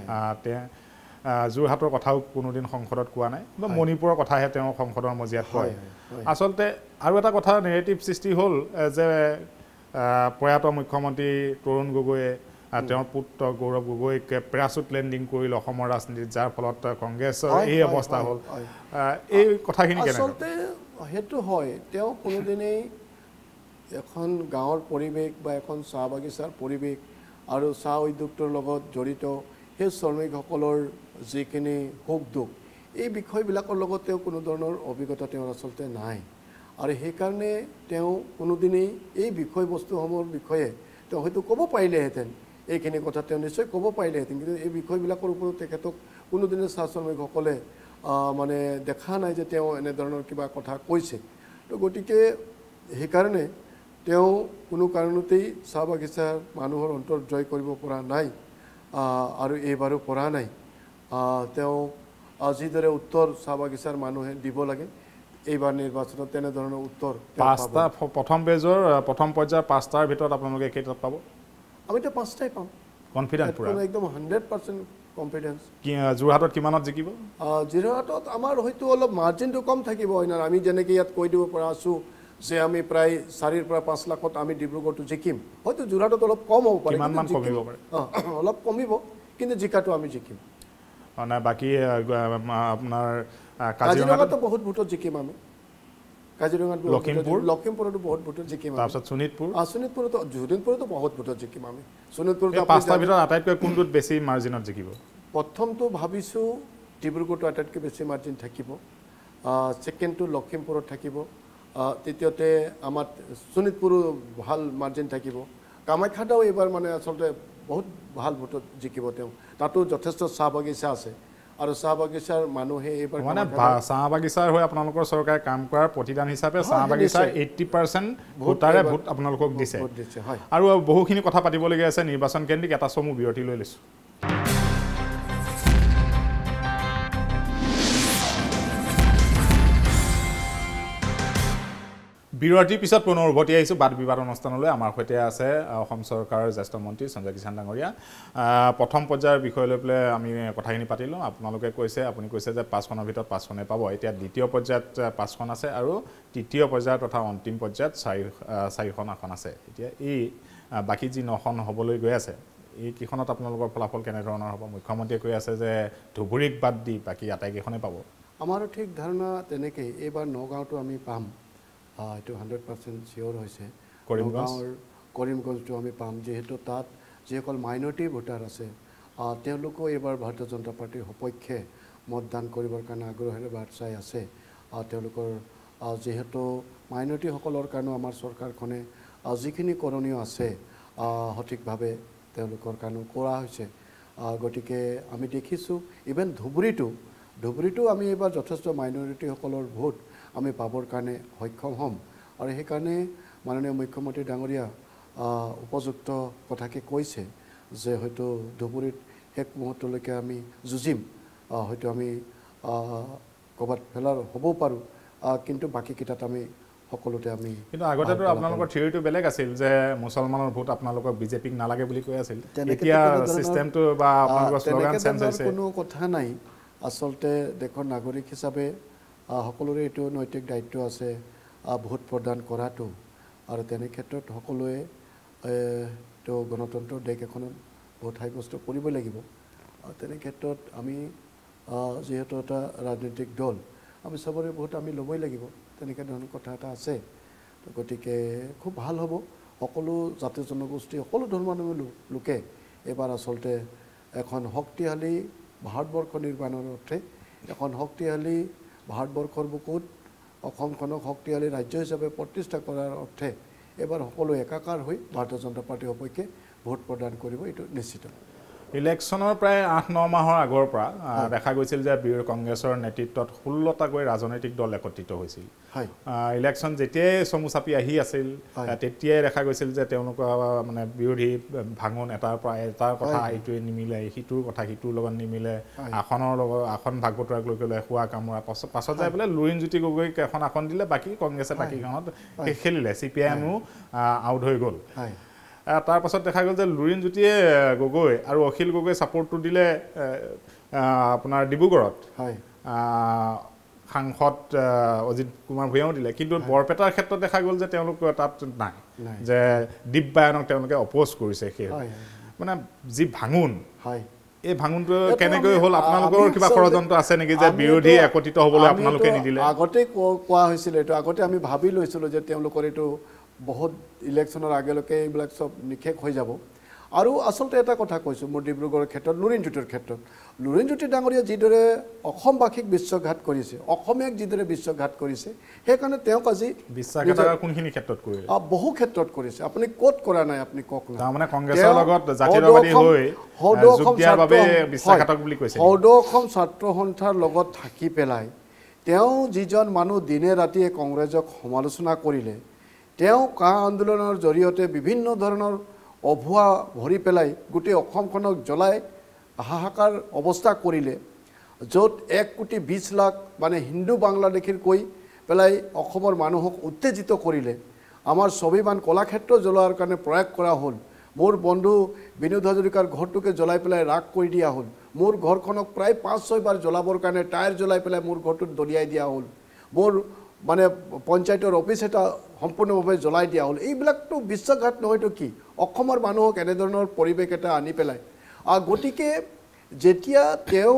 যোৰহাটৰ কথাও কোনোদিন সংসদত কোৱা নাই বা মণিপুৰৰ কথাহে তেওঁ সংসদৰ মজিয়াত কয় আচলতে আৰু এটা কথা নেৰেটিভ সৃষ্টি হ'ল যে প্ৰয়াত মুখ্যমন্ত্ৰী তৰুণ গগৈয়ে তেওঁৰ পুত্ৰ গৌৰৱ গগৈক পেৰাচুট লেণ্ডিং কৰিলে অসমৰ ৰাজনীতিত যাৰ ফলত কংগ্ৰেছৰ এই অৱস্থা হ'ল এই কথাখিনি আচলতে সেইটো হয় তেওঁ কোনোদিনেই এখন গাঁৱৰ পৰিৱেশ বা এখন চাহ বাগিচাৰ পৰিৱেশ আৰু চাহ উদ্যোগটোৰ লগত জড়িত সেই শ্ৰমিকসকলৰ যিখিনি সুখ দুখ এই বিষয়বিলাকৰ লগত তেওঁ কোনো ধৰণৰ অভিজ্ঞতা তেওঁৰ আচলতে নাই আৰু সেইকাৰণে তেওঁ কোনোদিনেই এই বিষয়বস্তুসমূহৰ বিষয়ে তেওঁ হয়তো ক'ব পাৰিলেহেঁতেন এইখিনি কথা তেওঁ নিশ্চয় ক'ব পাৰিলেহেঁতেন কিন্তু এই বিষয়বিলাকৰ ওপৰত তেখেতক কোনোদিনে চাহ শ্ৰমিকসকলে মানে দেখা নাই যে তেওঁ এনেধৰণৰ কিবা কথা কৈছে তো গতিকে সেইকাৰণে তেওঁ কোনো কাৰণতেই চাহ বাগিচাৰ মানুহৰ অন্তৰ জয় কৰিব পৰা নাই আৰু এইবাৰো পৰা নাই তেওঁ যিদৰে উত্তৰ চাহ বাগিচাৰ মানুহে দিব লাগে এইবাৰ নিৰ্বাচনত তেনেধৰণৰ উত্তৰ পাঁচটা প্ৰথম পেজৰ প্ৰথম পৰ্যায়ৰ পাঁচটাৰ ভিতৰত আপোনালোকে কেইটাত পাব আমিতো পাঁচটাই পাম কনফিডেন্ট পুৰা একদম হাণ্ড্ৰেড পাৰ্চেণ্ট কনফিডেন্স যোৰহাটত কিমানত জিকিব যোৰহাটত আমাৰ হয়তো অলপ মাৰ্জিনটো কম থাকিব আমি যেনেকৈ ইয়াত কৈ দিব পৰা আছোঁ যে আমি প্ৰায় চাৰিৰ পৰা পাঁচ লাখত আমি ডিব্ৰুগড়টো জিকিম হয়তো যোৰহাটত অলপ কম হ'ব পাৰে কিমানমান কমিব পাৰে অলপ কমিব কিন্তু জিকাটো আমি জিকিম মানে বাকী আপোনাৰ কাজিৰঙাতো বহুত ভোটত জিকিম আমি কাজিৰঙাত লখিমপুৰ লখিমপুৰতো বহুত ভোটত জিকিম তাৰপিছত শোণিতপুৰ শোণিতপুৰতো শোণিতপুৰতো বহুত ভোটত জিকিম আমি শোণিতপুৰত পাঁচটাৰ ভিতৰত আটাইতকৈ কোনটোত বেছি মাৰ্জিনত জিকিব প্ৰথমটো ভাবিছোঁ ডিব্ৰুগড়টো আটাইতকৈ বেছি মাৰ্জিন থাকিব ছেকেণ্ডটো লখিমপুৰত থাকিব তৃতীয়তে আমাৰ শোণিতপুৰো ভাল মাৰ্জিন থাকিব কামাখ্যাটাও এইবাৰ মানে আচলতে বহুত ভাল ভোটত জিকিব তেওঁ তাতো যথেষ্ট চাহ বাগিচা আছে আৰু চাহ বাগিচাৰ মানুহে এইবাৰ মানে চাহ বাগিচাৰ হৈ আপোনালোকৰ চৰকাৰে কাম কৰাৰ প্ৰতিদান হিচাপে চাহ বাগিচাৰ এইট্টি পাৰ্চেণ্ট ভোটাৰে ভোট আপোনালোকক দিছে আৰু বহুখিনি কথা পাতিবলগীয়া আছে নিৰ্বাচন কেন্দ্ৰিক এটা চমু বিৰতি লৈ লৈছোঁ বিৰতিৰ পিছত পুনৰ উভতি আহিছোঁ বাদ বিবাদ অনুষ্ঠানলৈ আমাৰ সৈতে আছে অসম চৰকাৰৰ জ্যেষ্ঠ মন্ত্ৰী সঞ্জয় কিষাণ ডাঙৰীয়া প্ৰথম পৰ্যায়ৰ বিষয় লৈ পেলাই আমি কথাখিনি পাতিলোঁ আপোনালোকে কৈছে আপুনি কৈছে যে পাঁচখনৰ ভিতৰত পাঁচখনে পাব এতিয়া দ্বিতীয় পৰ্যায়ত পাঁচখন আছে আৰু তৃতীয় পৰ্যায়ত তথা অন্তিম পৰ্যায়ত চাৰি চাৰিখন আসন আছে এতিয়া এই বাকী যি নখন হ'বলৈ গৈ আছে এই কেইখনত আপোনালোকৰ ফলাফল কেনেধৰণৰ হ'ব মুখ্যমন্ত্ৰীয়ে কৈ আছে যে ধুবুৰীক বাদ দি বাকী আটাইকেইখনে পাব আমাৰো ঠিক ধাৰণা তেনেকৈ এইবাৰ নগাঁৱটো আমি পাম এইটো হাণ্ড্ৰেড পাৰ্চেণ্ট চিয়'ৰ হৈছে কৰিমগঞ্জৰ কৰিমগঞ্জটো আমি পাম যিহেতু তাত যিসকল মাইনৰিটি ভোটাৰ আছে তেওঁলোকেও এইবাৰ ভাৰতীয় জনতা পাৰ্টীৰ সপক্ষে মতদান কৰিবৰ কাৰণে আগ্ৰহেৰে বাট চাই আছে তেওঁলোকৰ যিহেতু মাইনৰিটিসকলৰ কাৰণেও আমাৰ চৰকাৰখনে যিখিনি কৰণীয় আছে সঠিকভাৱে তেওঁলোকৰ কাৰণেও কৰা হৈছে গতিকে আমি দেখিছোঁ ইভেন ধুবুৰীটো ধুবুৰীটো আমি এইবাৰ যথেষ্ট মাইনৰিটিসকলৰ ভোট আমি পাবৰ কাৰণে সক্ষম হ'ম আৰু সেইকাৰণে মাননীয় মুখ্যমন্ত্ৰী ডাঙৰীয়া উপযুক্ত কথাকে কৈছে যে হয়তো ধুবুৰীত শেষ মুহূৰ্তলৈকে আমি যুঁজিম হয়তো আমি ক'ৰবাত ফেলাৰ হ'ব পাৰোঁ কিন্তু বাকীকেইটাত আমি সকলোতে আমি কিন্তু আগতেতো আপোনালোকৰ থিয়ৰিটো বেলেগ আছিল যে মুছলমানৰ ভোট আপোনালোকক বিজেপিক নালাগে বুলি কৈ আছিল এতিয়া সিস্টেমটো বা আপোনালোকৰ স্লোগান চেঞ্জ হৈছে কোনো কথা নাই আচলতে দেশৰ নাগৰিক হিচাপে সকলোৰে এইটো নৈতিক দায়িত্ব আছে ভোট প্ৰদান কৰাটো আৰু তেনে ক্ষেত্ৰত সকলোৱে তো গণতন্ত্ৰৰ দেশ এখনত ভোট সাব্যস্ত কৰিব লাগিব তেনে ক্ষেত্ৰত আমি যিহেতু এটা ৰাজনৈতিক দল আমি সবৰে ভোট আমি ল'বই লাগিব তেনেকৈ ধৰণৰ কথা এটা আছে গতিকে খুব ভাল হ'ব সকলো জাতি জনগোষ্ঠী সকলো ধৰ্মাৱলম্বী লোকে এবাৰ আচলতে এখন শক্তিশালী ভাৰতবৰ্ষ নিৰ্মাণৰ অৰ্থে এখন শক্তিশালী ভাৰতবৰ্ষৰ বুকুত অসমখনক শক্তিশালী ৰাজ্য হিচাপে প্ৰতিষ্ঠা কৰাৰ অৰ্থে এবাৰ সকলো একাকাৰ হৈ ভাৰতীয় জনতা পাৰ্টিৰ সপক্ষে ভোট প্ৰদান কৰিব এইটো নিশ্চিত ইলেকশ্যনৰ প্ৰায় আঠ ন মাহৰ আগৰ পৰা দেখা গৈছিল যে বীৰ কংগ্ৰেছৰ নেতৃত্বত ষোল্লটাকৈ ৰাজনৈতিক দল একত্ৰিত হৈছিল ইলেকশ্যন যেতিয়াই চমু চাপি আহি আছিল তেতিয়াই দেখা গৈছিল যে তেওঁলোকৰ মানে বিৰোধী ভাঙন এটাৰ পৰা এটাৰ কথা এইটোৱে নিমিলে সিটোৰ কথা সিটোৰ লগত নিমিলে আসনৰ লগত আসন ভাগ বতৰাক লৈ গ'লে খোৱা কামোৰা পাছত যাই পেলাই লুৰিণজ্যোতি গগৈক এখন আসন দিলে বাকী কংগ্ৰেছে বাকীখনত খেলিলে চি পি আই এমো আউট হৈ গ'ল তাৰ পাছত দেখা গ'ল যে লুৰিণজ্যোতিয়ে গগৈ আৰু অখিল গগৈ ছাপৰ্টটো দিলে আপোনাৰ ডিব্ৰুগড়ত সাংসদ অজিত কুমাৰ ভূঞাও দিলে কিন্তু বৰপেটাৰ ক্ষেত্ৰত দেখা গ'ল যে তেওঁলোক তাত নাই যে দিব্যায়নক তেওঁলোকে অপ'জ কৰিছে সেই মানে যি ভাঙোন এই ভাঙোনটো কেনেকৈ হ'ল আপোনালোকৰ কিবা ষড়যন্ত্ৰ আছে নেকি যে বিৰোধী একত্ৰিত হ'বলৈ আপোনালোকে নিদিলে আগতে কোৱা হৈছিল এইটো আগতে আমি ভাবি লৈছিলোঁ যে তেওঁলোকৰ এইটো বহুত ইলেকশ্যনৰ আগলৈকে এইবিলাক চব নিশেষ হৈ যাব আৰু আচলতে এটা কথা কৈছোঁ মোৰ ডিব্ৰুগড়ৰ ক্ষেত্ৰত লুৰিণজ্যোতিৰ ক্ষেত্ৰত লুৰিণজ্যোতি ডাঙৰীয়া যিদৰে অসমবাসীক বিশ্বঘাত কৰিছে অসমীয়াক যিদৰে বিশ্বঘাত কৰিছে সেইকাৰণে তেওঁক আজি বিশ্বাসঘাত কোনখিনি ক্ষেত্ৰত কৰিলে বহু ক্ষেত্ৰত কৰিছে আপুনি ক'ত কৰা নাই আপুনি কওক না তাৰমানে কংগ্ৰেছৰ লগত জাতীয়তাবাদী হৈ যোগ দিয়াৰ বাবে বিশ্বাসঘাতক বুলি কৈছে সৌদ অসম ছাত্ৰ সন্থাৰ লগত থাকি পেলাই তেওঁ যিজন মানুহ দিনে ৰাতিয়ে কংগ্ৰেছক সমালোচনা কৰিলে তেওঁ কা আন্দোলনৰ জৰিয়তে বিভিন্ন ধৰণৰ অভুৱা ভৰি পেলাই গোটেই অসমখনক জ্বলাই হাহাকাৰ অৱস্থা কৰিলে য'ত এক কোটি বিছ লাখ মানে হিন্দু বাংলাদেশীৰ কৈ পেলাই অসমৰ মানুহক উত্তেজিত কৰিলে আমাৰ স্বাভিমান কলাক্ষেত্ৰ জ্বলোৱাৰ কাৰণে প্ৰয়াস কৰা হ'ল মোৰ বন্ধু বিনোদ হাজৰিকাৰ ঘৰটোকে জ্বলাই পেলাই ৰাগ কৰি দিয়া হ'ল মোৰ ঘৰখনক প্ৰায় পাঁচ ছয়বাৰ জ্বলাবৰ কাৰণে টায়াৰ জ্বলাই পেলাই মোৰ ঘৰটোত দলিয়াই দিয়া হ'ল মোৰ মানে পঞ্চায়তৰ অফিচ এটা সম্পূৰ্ণভাৱে জ্বলাই দিয়া হ'ল এইবিলাকতো বিশ্বাসঘাত নহয়তো কি অসমৰ মানুহক এনেধৰণৰ পৰিৱেশ এটা আনি পেলাই গতিকে যেতিয়া তেওঁ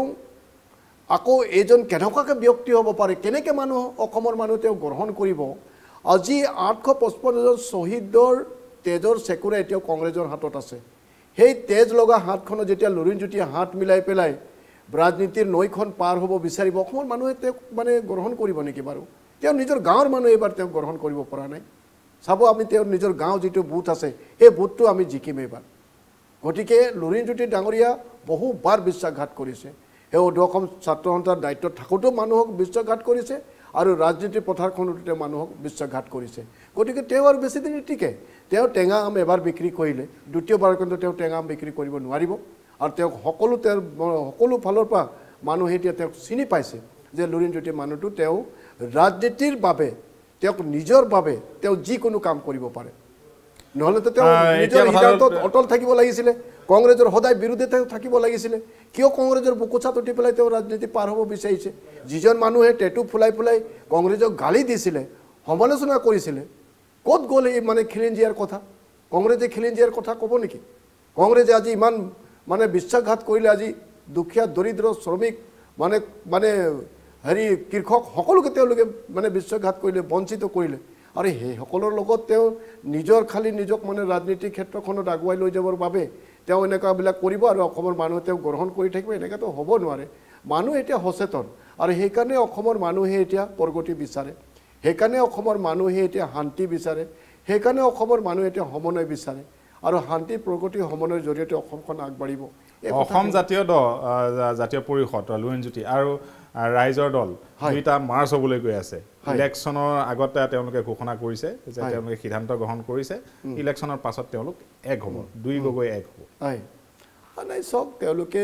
আকৌ এজন কেনেকুৱাকৈ ব্যক্তি হ'ব পাৰে কেনেকৈ মানুহ অসমৰ মানুহ তেওঁ গ্ৰহণ কৰিব আজি আঠশ পঁচপন্নজন শ্বহীদৰ তেজৰ চেকুৰা এতিয়াও কংগ্ৰেছৰ হাতত আছে সেই তেজ লগা হাতখনত যেতিয়া লুৰিণজ্যোতিয়ে হাত মিলাই পেলাই ৰাজনীতিৰ নৈখন পাৰ হ'ব বিচাৰিব অসমৰ মানুহে তেওঁক মানে গ্ৰহণ কৰিব নেকি বাৰু তেওঁ নিজৰ গাঁৱৰ মানুহে এইবাৰ তেওঁক গ্ৰহণ কৰিব পৰা নাই চাব আমি তেওঁৰ নিজৰ গাঁও যিটো বুথ আছে সেই বুথটো আমি জিকিম এইবাৰ গতিকে লুৰিণজ্যোতি ডাঙৰীয়া বহুবাৰ বিশ্বাসঘাত কৰিছে সেই অসম ছাত্ৰ সন্থাৰ দায়িত্বত থাকোঁতেও মানুহক বিশ্বাসঘাত কৰিছে আৰু ৰাজনীতিৰ পথাৰখনতো তেওঁ মানুহক বিশ্বাসঘাত কৰিছে গতিকে তেওঁ আৰু বেছি দিন নিটিকে তেওঁ টেঙা আম এবাৰ বিক্ৰী কৰিলে দ্বিতীয়বাৰ কিন্তু তেওঁ টেঙা আম বিক্ৰী কৰিব নোৱাৰিব আৰু তেওঁক সকলো তেওঁৰ সকলো ফালৰ পৰা মানুহে এতিয়া তেওঁক চিনি পাইছে যে লুৰিণজ্যোতি মানুহটো তেওঁ ৰাজনীতিৰ বাবে তেওঁক নিজৰ বাবে তেওঁ যিকোনো কাম কৰিব পাৰে নহ'লেতো তেওঁ নিজৰ সিদ্ধান্তত অটল থাকিব লাগিছিলে কংগ্ৰেছৰ সদায় বিৰোধী থাকিব লাগিছিলে কিয় কংগ্ৰেছৰ বুকুচাত উঠি পেলাই তেওঁ ৰাজনীতি পাৰ হ'ব বিচাৰিছে যিজন মানুহে টেটু ফুলাই ফুলাই কংগ্ৰেছক গালি দিছিলে সমালোচনা কৰিছিলে ক'ত গ'ল এই মানে খিলঞ্জীয়াৰ কথা কংগ্ৰেছে খিলঞ্জীয়াৰ কথা ক'ব নেকি কংগ্ৰেছে আজি ইমান মানে বিশ্বাসঘাত কৰিলে আজি দুখীয়া দৰিদ্ৰ শ্ৰমিক মানে মানে হেৰি কৃষক সকলোকে তেওঁলোকে মানে বিশ্বাসঘাত কৰিলে বঞ্চিত কৰিলে আৰু সেই সকলৰ লগত তেওঁ নিজৰ খালি নিজক মানে ৰাজনীতিৰ ক্ষেত্ৰখনত আগুৱাই লৈ যাবৰ বাবে তেওঁ এনেকুৱাবিলাক কৰিব আৰু অসমৰ মানুহে তেওঁক গ্ৰহণ কৰি থাকিব এনেকুৱাতো হ'ব নোৱাৰে মানুহ এতিয়া সচেতন আৰু সেইকাৰণে অসমৰ মানুহে এতিয়া প্ৰগতি বিচাৰে সেইকাৰণে অসমৰ মানুহে এতিয়া শান্তি বিচাৰে সেইকাৰণে অসমৰ মানুহে এতিয়া সমন্বয় বিচাৰে আৰু শান্তি প্ৰগতি সমন্বয়ৰ জৰিয়তে অসমখন আগবাঢ়িব অসম জাতীয় দল জাতীয় পৰিষদ লুৰিণজ্যোতি আৰু ৰাইজৰ দল দুইটা মাৰ্চ হ'বলৈ গৈ আছে ইলেকশ্যনৰ আগতে তেওঁলোকে ঘোষণা কৰিছে যে তেওঁলোকে সিদ্ধান্ত গ্ৰহণ কৰিছে ইলেকশ্যনৰ পাছত তেওঁলোক এক হ'ব দুই গগৈ এক হ'ব নাই চাওক তেওঁলোকে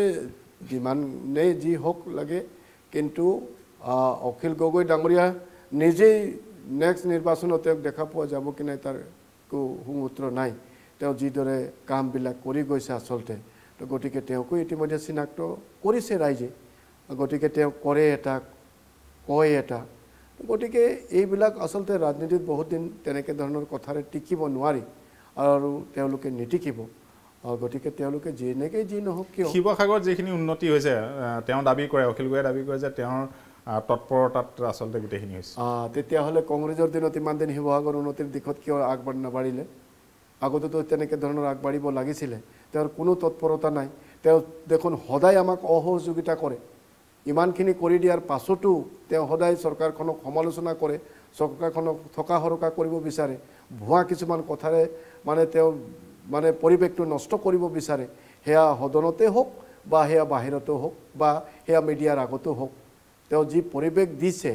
যিমানেই যি হওক লাগে কিন্তু অখিল গগৈ ডাঙৰীয়া নিজেই নেক্সট নিৰ্বাচনত তেওঁক দেখা পোৱা যাব কি নাই তাৰ একো সুমূত্ৰ নাই তেওঁ যিদৰে কামবিলাক কৰি গৈছে আচলতে তো গতিকে তেওঁকো ইতিমধ্যে চিনাক্ত কৰিছে ৰাইজে গতিকে তেওঁ কৰে এটা কয় এটা গতিকে এইবিলাক আচলতে ৰাজনীতিত বহুত দিন তেনেকৈ ধৰণৰ কথাৰে টিকিব নোৱাৰি আৰু তেওঁলোকে নিটিকিব গতিকে তেওঁলোকে যেনেকৈ যি নহওক কিয় শিৱসাগৰত যিখিনি উন্নতি হৈছে তেওঁ দাবী কৰে অখিল গগৈয়ে দাবী কৰে যে তেওঁৰ তৎপৰতাত আচলতে গোটেইখিনি হৈছে তেতিয়াহ'লে কংগ্ৰেছৰ দিনত ইমান দিন শিৱসাগৰ উন্নতিৰ দিশত কিয় আগবাঢ় নাবাঢ়িলে আগতেতো তেনেকৈ ধৰণৰ আগবাঢ়িব লাগিছিলে তেওঁৰ কোনো তৎপৰতা নাই তেওঁ দেখোন সদায় আমাক অসহযোগিতা কৰে ইমানখিনি কৰি দিয়াৰ পাছতো তেওঁ সদায় চৰকাৰখনক সমালোচনা কৰে চৰকাৰখনক থকা সৰকা কৰিব বিচাৰে ভুৱা কিছুমান কথাৰে মানে তেওঁ মানে পৰিৱেশটো নষ্ট কৰিব বিচাৰে সেয়া সদনতে হওক বা সেয়া বাহিৰতো হওক বা সেয়া মিডিয়াৰ আগতো হওক তেওঁ যি পৰিৱেশ দিছে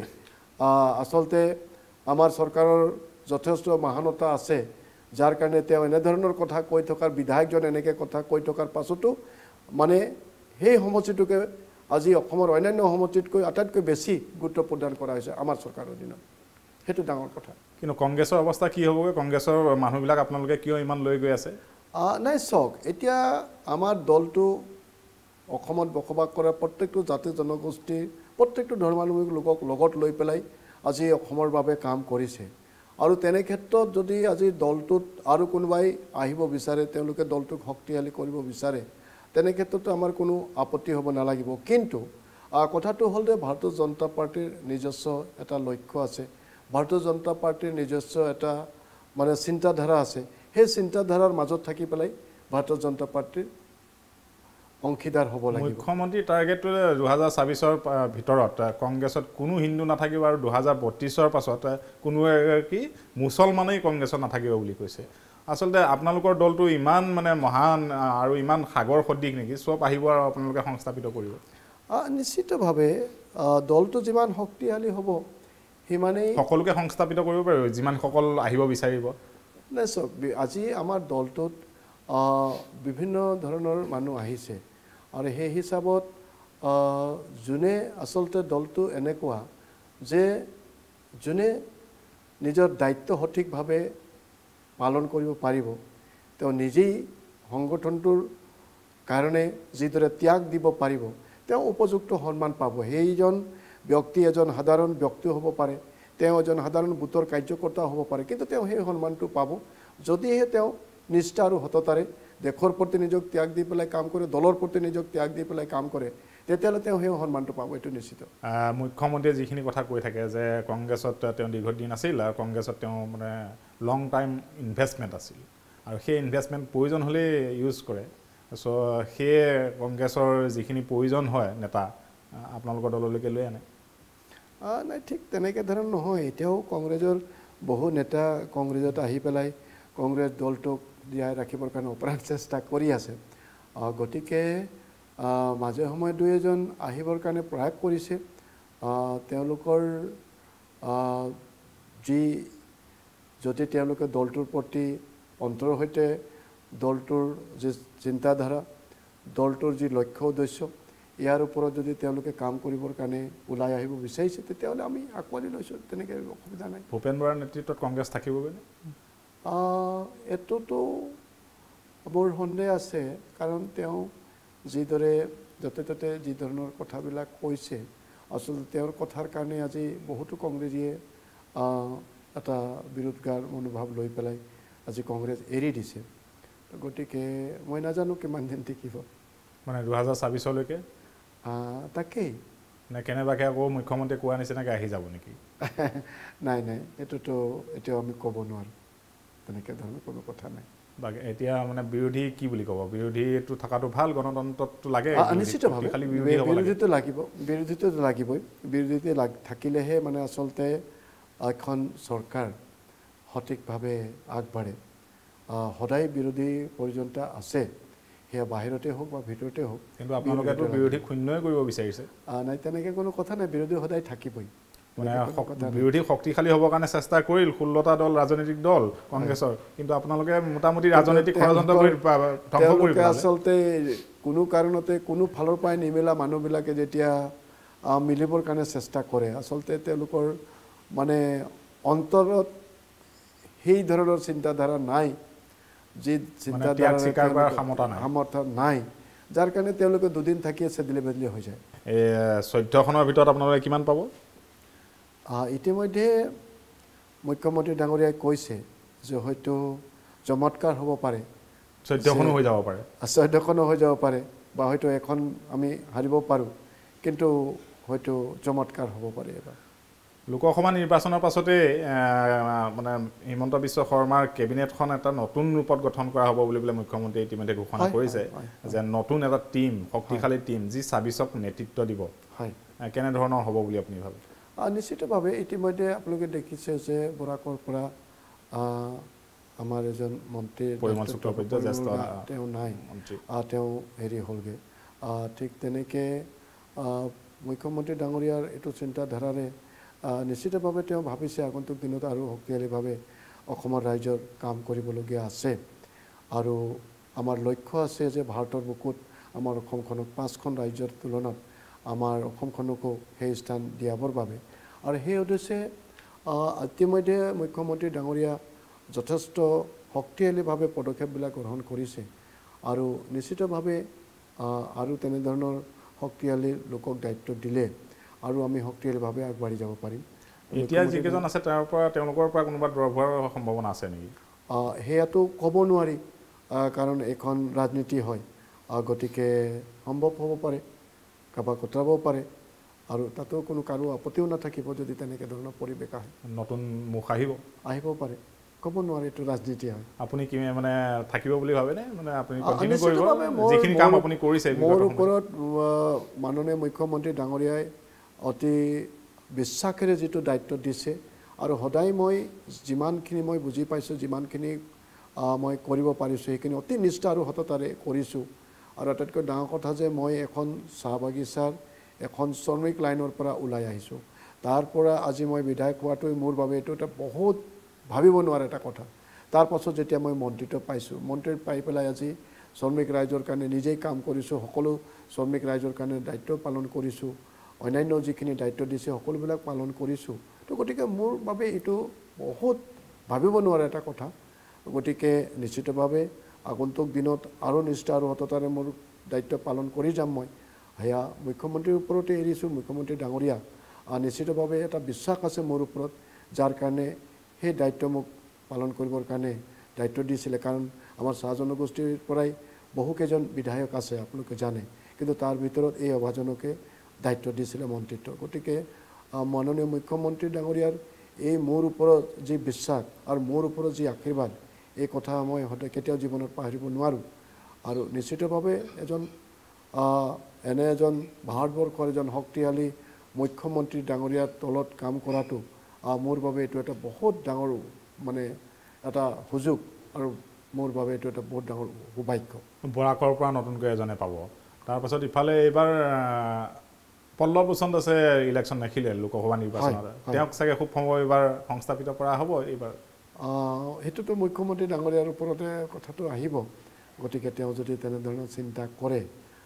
আচলতে আমাৰ চৰকাৰৰ যথেষ্ট মহানতা আছে যাৰ কাৰণে তেওঁ এনেধৰণৰ কথা কৈ থকাৰ বিধায়কজন এনেকৈ কথা কৈ থকাৰ পাছতো মানে সেই সমষ্টিটোকে আজি অসমৰ অন্যান্য সমষ্টিতকৈ আটাইতকৈ বেছি গুৰুত্ব প্ৰদান কৰা হৈছে আমাৰ চৰকাৰৰ দিনত সেইটো ডাঙৰ কথা কিন্তু কংগ্ৰেছৰ অৱস্থা কি হ'বগৈ কংগ্ৰেছৰ মানুহবিলাক আপোনালোকে কিয় ইমান লৈ গৈ আছে নাই চাওক এতিয়া আমাৰ দলটো অসমত বসবাস কৰা প্ৰত্যেকটো জাতি জনগোষ্ঠীৰ প্ৰত্যেকটো ধৰ্মাৱলম্বী লোকক লগত লৈ পেলাই আজি অসমৰ বাবে কাম কৰিছে আৰু তেনে ক্ষেত্ৰত যদি আজি দলটোত আৰু কোনোবাই আহিব বিচাৰে তেওঁলোকে দলটোক শক্তিশালী কৰিব বিচাৰে তেনে ক্ষেত্ৰতো আমাৰ কোনো আপত্তি হ'ব নালাগিব কিন্তু কথাটো হ'ল যে ভাৰতীয় জনতা পাৰ্টিৰ নিজস্ব এটা লক্ষ্য আছে ভাৰতীয় জনতা পাৰ্টিৰ নিজস্ব এটা মানে চিন্তাধাৰা আছে সেই চিন্তাধাৰাৰ মাজত থাকি পেলাই ভাৰতীয় জনতা পাৰ্টিৰ অংশীদাৰ হ'ব লাগিব মুখ্যমন্ত্ৰী টাৰ্গেটটো দুহেজাৰ ছাব্বিছৰ ভিতৰত কংগ্ৰেছত কোনো হিন্দু নাথাকিব আৰু দুহেজাৰ বত্ৰিছৰ পাছত কোনো এগৰাকী মুছলমানেই কংগ্ৰেছত নাথাকিব বুলি কৈছে আচলতে আপোনালোকৰ দলটো ইমান মানে মহান আৰু ইমান সাগৰ সদৃশ নেকি চব আহিব আৰু আপোনালোকে সংস্থাপিত কৰিব নিশ্চিতভাৱে দলটো যিমান শক্তিশালী হ'ব সিমানেই সকলোকে সংস্থাপিত কৰিব পাৰিব যিমানসকল আহিব বিচাৰিব নাই চাওক আজি আমাৰ দলটোত বিভিন্ন ধৰণৰ মানুহ আহিছে আৰু সেই হিচাপত যোনে আচলতে দলটো এনেকুৱা যে যোনে নিজৰ দায়িত্ব সঠিকভাৱে পালন কৰিব পাৰিব তেওঁ নিজেই সংগঠনটোৰ কাৰণে যিদৰে ত্যাগ দিব পাৰিব তেওঁ উপযুক্ত সন্মান পাব সেইজন ব্যক্তি এজন সাধাৰণ ব্যক্তি হ'ব পাৰে তেওঁ এজন সাধাৰণ বুটৰ কাৰ্যকৰ্তা হ'ব পাৰে কিন্তু তেওঁ সেই সন্মানটো পাব যদিহে তেওঁ নিষ্ঠা আৰু সততাৰে দেশৰ প্ৰতি নিজক ত্যাগ দি পেলাই কাম কৰে দলৰ প্ৰতি নিজক ত্যাগ দি পেলাই কাম কৰে তেতিয়াহ'লে তেওঁ সেই সন্মানটো পাব এইটো নিশ্চিত মুখ্যমন্ত্ৰীয়ে যিখিনি কথা কৈ থাকে যে কংগ্ৰেছত তেওঁ দীৰ্ঘদিন আছিল আৰু কংগ্ৰেছত তেওঁ মানে লং টাইম ইনভেষ্টমেণ্ট আছিল আৰু সেই ইনভেষ্টমেণ্ট প্ৰয়োজন হ'লেই ইউজ কৰে চ' সেয়ে কংগ্ৰেছৰ যিখিনি প্ৰয়োজন হয় নেতা আপোনালোকৰ দললৈকে লৈ আনে নাই ঠিক তেনেকৈ ধৰণৰ নহয় এতিয়াও কংগ্ৰেছৰ বহু নেতা কংগ্ৰেছত আহি পেলাই কংগ্ৰেছ দলটোক জীয়াই ৰাখিবৰ কাৰণে অপ্ৰাণ চেষ্টা কৰি আছে গতিকে মাজে সময়ে দুই এজন আহিবৰ কাৰণে প্ৰয়াস কৰিছে তেওঁলোকৰ যি যদি তেওঁলোকে দলটোৰ প্ৰতি অন্তৰৰ সৈতে দলটোৰ যি চিন্তাধাৰা দলটোৰ যি লক্ষ্য উদ্দেশ্য ইয়াৰ ওপৰত যদি তেওঁলোকে কাম কৰিবৰ কাৰণে ওলাই আহিব বিচাৰিছে তেতিয়াহ'লে আমি আঁকোৱালি লৈছোঁ তেনেকৈ অসুবিধা নাই ভূপেন বৰাৰ নেতৃত্বত কংগ্ৰেছ থাকিবগৈ এইটোতো মোৰ সন্দেহ আছে কাৰণ তেওঁ যিদৰে য'তে ত'তে যি ধৰণৰ কথাবিলাক কৈছে আচলতে তেওঁৰ কথাৰ কাৰণে আজি বহুতো কংগ্ৰেছীয়ে এটা বিৰোধগাৰ মনোভাৱ লৈ পেলাই আজি কংগ্ৰেছ এৰি দিছে গতিকে মই নাজানো কিমান দিন থাকিব মানে দুহেজাৰ ছাব্বিছলৈকে তাকেই নে কেনেবাকৈ আকৌ মুখ্যমন্ত্ৰীয়ে কোৱা নিচিনাকৈ আহি যাব নেকি নাই নাই এইটোতো এতিয়াও আমি ক'ব নোৱাৰোঁ তেনেকৈ ধৰণৰ কোনো কথা নাই বাকী এতিয়া মানে বিৰোধী কি বুলি ক'ব বিৰোধীটো থকাটো ভাল গণতন্ত্ৰটো লাগে নিশ্চিতভাৱে বিৰোধীটো লাগিব বিৰোধীটো লাগিবই বিৰোধীটো থাকিলেহে মানে আচলতে এখন চৰকাৰ সঠিকভাৱে আগবাঢ়ে সদায় বিৰোধী প্ৰয়োজনীয়তা আছে সেয়া বাহিৰতে হওক বা ভিতৰতে হওক কিন্তু আপোনালোকেতো বিৰোধী শূন্যই কৰিব বিচাৰিছে নাই তেনেকৈ কোনো কথা নাই বিৰোধী সদায় থাকিবই মানে বিৰোধী শক্তিশালী হ'বৰ কাৰণে চেষ্টা কৰিল ষোল্লটা দল ৰাজনৈতিক দল কংগ্ৰেছৰ কিন্তু আপোনালোকে মোটামুটি ৰাজনৈতিক ষড়যন্ত্ৰ কৰি ধ্বংস কৰি পেলালে আচলতে কোনো কাৰণতে কোনো ফালৰ পৰাই নিমিলা মানুহবিলাকে যেতিয়া মিলিবৰ কাৰণে চেষ্টা কৰে আচলতে তেওঁলোকৰ মানে অন্তৰত সেই ধৰণৰ চিন্তাধাৰা নাই যি চিন্তাধাৰা স্বীকাৰ কৰাৰ ক্ষমতা নাই সামৰ্থ্য নাই যাৰ কাৰণে তেওঁলোকে দুদিন থাকিয়ে চেদিলে বেদিলে হৈ যায় এই চৈধ্যখনৰ ভিতৰত আপোনালোকে কিমান পাব ইতিমধ্যে মুখ্যমন্ত্ৰী ডাঙৰীয়াই কৈছে যে হয়তো চমৎকাৰ হ'ব পাৰে চৈধ্যখনো হৈ যাব পাৰে চৈধ্যখনো হৈ যাব পাৰে বা হয়তো এখন আমি হাৰিব পাৰোঁ কিন্তু হয়তো চমৎকাৰ হ'ব পাৰে এবাৰ লোকসভা নিৰ্বাচনৰ পাছতে মানে হিমন্ত বিশ্ব শৰ্মাৰ কেবিনেটখন এটা নতুন ৰূপত গঠন কৰা হ'ব বুলি পেলাই মুখ্যমন্ত্ৰী ইতিমধ্যে ঘোষণা কৰিছে যে নতুন এটা টীম শক্তিশালী টীম যি ছাব্বিছক নেতৃত্ব দিব হয় কেনেধৰণৰ হ'ব বুলি আপুনি ভাবে নিশ্চিতভাৱে ইতিমধ্যে আপোনালোকে দেখিছে যে বৰাকৰ পৰা আমাৰ এজন মন্ত্ৰী পৰিমল চক্ৰৱৰ্তী জ্যেষ্ঠ তেওঁ নাই তেওঁ হেৰি হ'লগৈ ঠিক তেনেকৈ মুখ্যমন্ত্ৰী ডাঙৰীয়াৰ এইটো চিন্তাধাৰাৰে নিশ্চিতভাৱে তেওঁ ভাবিছে আগন্তুক দিনত আৰু শক্তিশালীভাৱে অসমৰ ৰাইজৰ কাম কৰিবলগীয়া আছে আৰু আমাৰ লক্ষ্য আছে যে ভাৰতৰ বুকুত আমাৰ অসমখনক পাঁচখন ৰাজ্যৰ তুলনাত আমাৰ অসমখনকো সেই স্থান দিয়াবৰ বাবে আৰু সেই উদ্দেশ্যে ইতিমধ্যে মুখ্যমন্ত্ৰী ডাঙৰীয়া যথেষ্ট শক্তিশালীভাৱে পদক্ষেপবিলাক গ্ৰহণ কৰিছে আৰু নিশ্চিতভাৱে আৰু তেনেধৰণৰ শক্তিশালী লোকক দায়িত্ব দিলে আৰু আমি শক্তিশালীভাৱে আগবাঢ়ি যাব পাৰিম এতিয়া যিকেইজন আছে তাৰ পৰা তেওঁলোকৰ পৰা কোনোবা দ্ৰৱ হোৱাৰ সম্ভাৱনা আছে নেকি সেয়াটো ক'ব নোৱাৰি কাৰণ এখন ৰাজনীতি হয় গতিকে সম্ভৱ হ'ব পাৰে কাৰোবাক কটাব পাৰে আৰু তাতো কোনো কাৰো আপত্তিও নাথাকিব যদি তেনেকৈ ধৰণৰ পৰিৱেশ আহে নতুন মুখ আহিব আহিব পাৰে ক'ব নোৱাৰি এইটো ৰাজনীতি হয় আপুনি কি মানে থাকিব বুলি ভাবেনে মানে আপুনি কণ্টিনিউ কৰিব যিখিনি কাম আপুনি কৰিছে মোৰ ওপৰত মাননীয় মুখ্যমন্ত্ৰী ডাঙৰীয়াই অতি বিশ্বাসেৰে যিটো দায়িত্ব দিছে আৰু সদায় মই যিমানখিনি মই বুজি পাইছোঁ যিমানখিনি মই কৰিব পাৰিছোঁ সেইখিনি অতি নিষ্ঠা আৰু সততাৰে কৰিছোঁ আৰু আটাইতকৈ ডাঙৰ কথা যে মই এখন চাহ বাগিচাৰ এখন শ্ৰমিক লাইনৰ পৰা ওলাই আহিছোঁ তাৰ পৰা আজি মই বিধায়ক হোৱাটোৱে মোৰ বাবে এইটো এটা বহুত ভাবিব নোৱাৰা এটা কথা তাৰ পাছত যেতিয়া মই মন্ত্ৰীত্ব পাইছোঁ মন্ত্ৰীত পাই পেলাই আজি শ্ৰমিক ৰাইজৰ কাৰণে নিজেই কাম কৰিছোঁ সকলো শ্ৰমিক ৰাইজৰ কাৰণে দায়িত্ব পালন কৰিছোঁ অন্যান্য যিখিনি দায়িত্ব দিছে সকলোবিলাক পালন কৰিছোঁ তো গতিকে মোৰ বাবে এইটো বহুত ভাবিব নোৱাৰা এটা কথা গতিকে নিশ্চিতভাৱে আগন্তুক দিনত আৰু নিষ্ঠা আৰু সততাৰে মোৰ দায়িত্ব পালন কৰি যাম মই সেয়া মুখ্যমন্ত্ৰীৰ ওপৰতে এৰিছোঁ মুখ্যমন্ত্ৰী ডাঙৰীয়া নিশ্চিতভাৱে এটা বিশ্বাস আছে মোৰ ওপৰত যাৰ কাৰণে সেই দায়িত্ব মোক পালন কৰিবৰ কাৰণে দায়িত্ব দিছিলে কাৰণ আমাৰ চাহ জনগোষ্ঠীৰ পৰাই বহুকেইজন বিধায়ক আছে আপোনালোকে জানে কিন্তু তাৰ ভিতৰত এই অভাজনকে দায়িত্ব দিছিলে মন্ত্ৰীত্ব গতিকে মাননীয় মুখ্যমন্ত্ৰী ডাঙৰীয়াৰ এই মোৰ ওপৰত যি বিশ্বাস আৰু মোৰ ওপৰত যি আশীৰ্বাদ এই কথা মই সদায় কেতিয়াও জীৱনত পাহৰিব নোৱাৰোঁ আৰু নিশ্চিতভাৱে এজন এনে এজন ভাৰতবৰ্ষৰ এজন শক্তিশালী মুখ্যমন্ত্ৰী ডাঙৰীয়াৰ তলত কাম কৰাটো মোৰ বাবে এইটো এটা বহুত ডাঙৰ মানে এটা সুযোগ আৰু মোৰ বাবে এইটো এটা বহুত ডাঙৰ সৌভাগ্য বৰাকৰ পৰা নতুনকৈ এজনে পাব তাৰপাছত ইফালে এইবাৰ পল্লৱ লোচন দাসে ইলেকশ্যন নেখিলে লোকসভা নিৰ্বাচনত তেওঁক চাগে খুব সম্ভৱ এইবাৰ সংস্থাপিত কৰা হ'ব এইবাৰ সেইটোতো মুখ্যমন্ত্ৰী ডাঙৰীয়াৰ ওপৰতে কথাটো আহিব গতিকে তেওঁ যদি তেনেধৰণৰ চিন্তা কৰে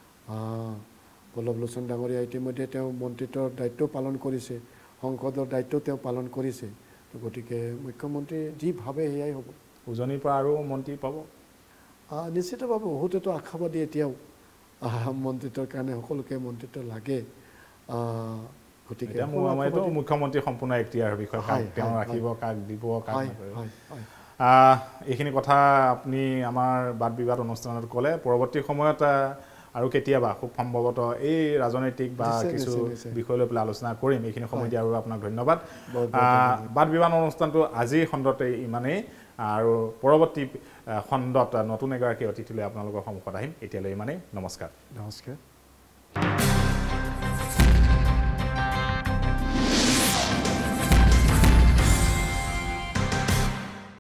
পল্লৱ লোচন ডাঙৰীয়া ইতিমধ্যে তেওঁ মন্ত্ৰীত্বৰ দায়িত্ব পালন কৰিছে সংসদৰ দায়িত্ব তেওঁ পালন কৰিছে গতিকে মুখ্যমন্ত্ৰী যি ভাবে সেয়াই হ'ব উজনিৰ পৰা আৰু মন্ত্ৰী পাব নিশ্চিতভাৱে বহুতেতো আশাবাদী এতিয়াও মন্ত্ৰীত্বৰ কাৰণে সকলোকে মন্ত্ৰীত্ব লাগে গতিকে মুখ্যমন্ত্ৰী সম্পূৰ্ণ এখতিয়াৰ বিষয় তেওঁ ৰাখিব কাক দিব কাক নকৰিব এইখিনি কথা আপুনি আমাৰ বাদ বিবাদ অনুষ্ঠানত ক'লে পৰৱৰ্তী সময়ত আৰু কেতিয়াবা খুব সম্ভৱতঃ এই ৰাজনৈতিক বা কিছু বিষয় লৈ পেলাই আলোচনা কৰিম এইখিনি সময় দিয়া আৰু আপোনাক ধন্যবাদ বাদ বিবাদ অনুষ্ঠানটো আজিৰ খণ্ডতে ইমানেই আৰু পৰৱৰ্তী খণ্ডত নতুন এগৰাকী অতিথিলৈ আপোনালোকৰ সন্মুখত আহিম এতিয়ালৈ ইমানেই নমস্কাৰ নমস্কাৰ